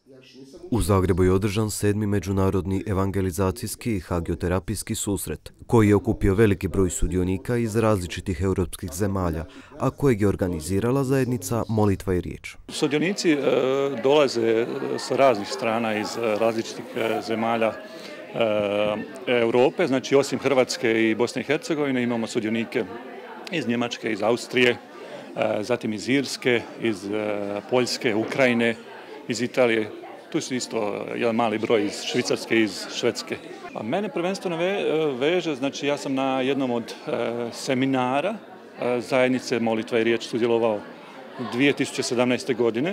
U Zagrebu je održan 7. međunarodni evangelizacijski i hagioterapijski susret, koji je okupio veliki broj sudionika iz različitih europskih zemalja, a kojeg je organizirala zajednica Molitva i riječ. Sudionici dolaze sa raznih strana iz različitih zemalja Europe, znači osim Hrvatske i Bosne i Hercegovine imamo sudionike iz Njemačke, iz Austrije, zatim iz Irske, iz Poljske, Ukrajine, iz Italije. Tu su isto jedan mali broj iz Švicarske i iz Švedske. A mene prvenstveno veže, znači ja sam na jednom od seminara zajednice Molitva i riječ sudjelovao 2017. godine.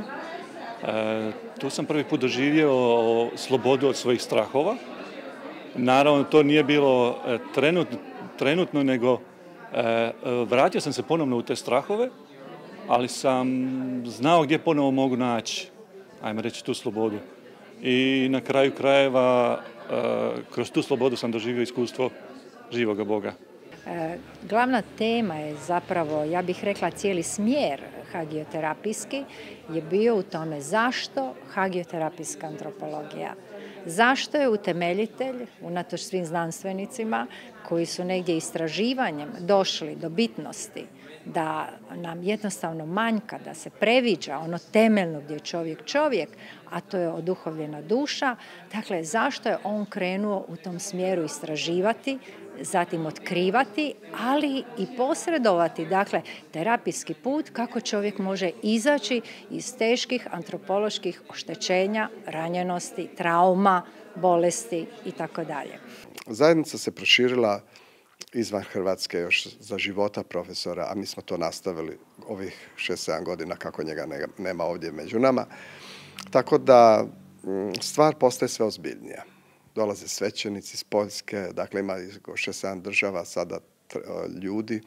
Tu sam prvi put doživio slobodu od svojih strahova. Naravno, to nije bilo trenutno, nego vratio sam se ponovno u te strahove, ali sam znao gdje ponovo mogu naći, ajmo reći, tu slobodu. I na kraju krajeva, kroz tu slobodu sam doživio iskustvo živoga Boga. Glavna tema je zapravo, ja bih rekla, cijeli smjer hagioterapijski je bio u tome zašto hagioterapijska antropologija. Zašto je utemeljitelj, unatoč svim znanstvenicima koji su negdje istraživanjem došli do bitnosti da nam jednostavno manjka, da se previđa ono temeljno gdje je čovjek, a to je oduhovljena duša. Dakle, zašto je on krenuo u tom smjeru istraživati, zatim otkrivati, ali i posredovati, dakle, terapijski put kako čovjek može izaći iz teških antropoloških oštećenja, ranjenosti, trauma, bolesti itd. Zajednica se proširila izvan Hrvatske još za života profesora, a mi smo to nastavili ovih 6-7 godina kako njega nema ovdje među nama. Tako da stvar postaje sve ozbiljnija. Dolaze svećenici iz Poljske, dakle ima 6-7 država sada ljudi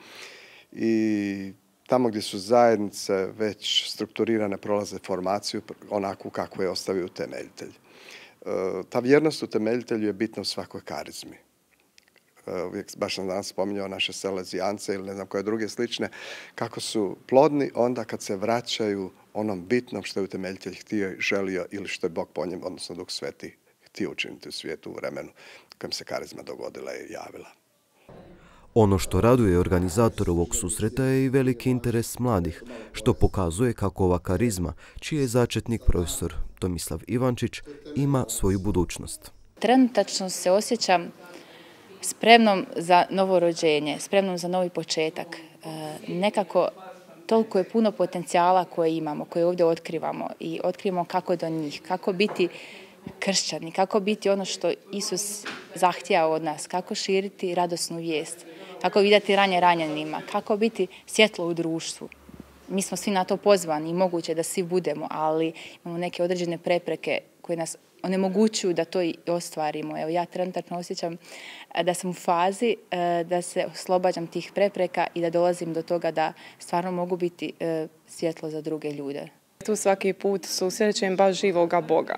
i tamo gdje su zajednice već strukturirane prolaze formaciju onakvu kakvu je ostavio utemeljitelj. Ta vjernost utemeljitelju je bitna u svakoj karizmi. Uvijek baš sam danas spominjao naše Salezijance ili ne znam koje druge slične, kako su plodni onda kad se vraćaju onom bitnom što je utemeljitelj htio, želio ili što je Bog po njim, odnosno Duh Sveti, htio učiniti u svijetu u vremenu kojem se karizma dogodila i javila. Ono što raduje organizator ovog susreta je i veliki interes mladih, što pokazuje kako ova karizma, čiji je začetnik profesor Tomislav Ivančić, ima svoju budućnost. Trenutačno se osjećam spremnom za novo rođenje, spremnom za novi početak. Nekako toliko je puno potencijala koje imamo, koje ovdje otkrivamo i otkrivamo kako do njih, kako biti kršćani, kako biti ono što Isus zahtijeva od nas, kako širiti radosnu vijest, kako vidjeti ranje ranjenima, kako biti svjetlo u društvu. Mi smo svi na to pozvani i moguće da svi budemo, ali imamo neke određene prepreke koje nas onemogućuju da to i ostvarimo. Evo, ja trenutno osjećam da sam u fazi da se oslobađam tih prepreka i da dolazim do toga da stvarno mogu biti svjetlo za druge ljude. Tu svaki put susrećem baš živoga Boga.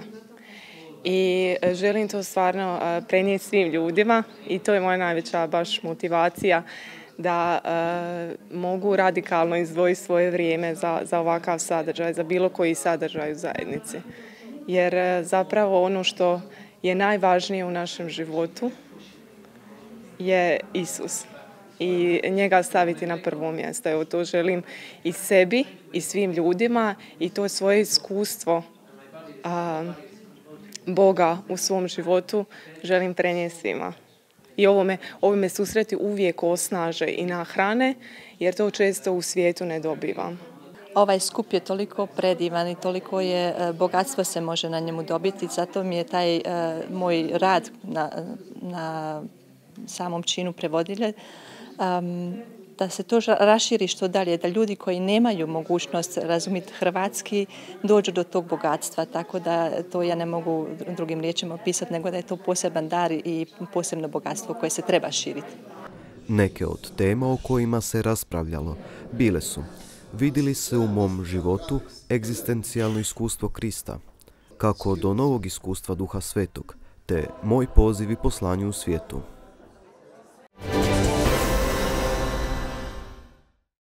I želim to stvarno prenijeti svim ljudima i to je moja najveća baš motivacija da mogu radikalno izdvojiti svoje vrijeme za ovakav sadržaj, za bilo koji sadržaj u zajednici. Jer zapravo ono što je najvažnije u našem životu je Isus. I njega staviti na prvo mjesto. Evo, to želim i sebi i svim ljudima i to svoje iskustvo Boga u svom životu želim prenijeti svima. I ovome susreti uvijek osnaže i nahrane, jer to često u svijetu ne dobivam. Ovaj skup je toliko predivan i toliko je bogatstvo se može na njemu dobiti, zato mi je taj moj rad na samom činu prevodilje, da se to raširi što dalje, da ljudi koji nemaju mogućnost razumjeti hrvatski dođu do tog bogatstva, tako da to ja ne mogu drugim riječima opisati, nego da je to poseban dar i posebno bogatstvo koje se treba širiti. Neke od tema o kojima se raspravljalo bile su: vidi li se u mom životu egzistencijalno iskustvo Krista, kako do novog iskustva Duha Svetog, te moj poziv i poslanju u svijetu.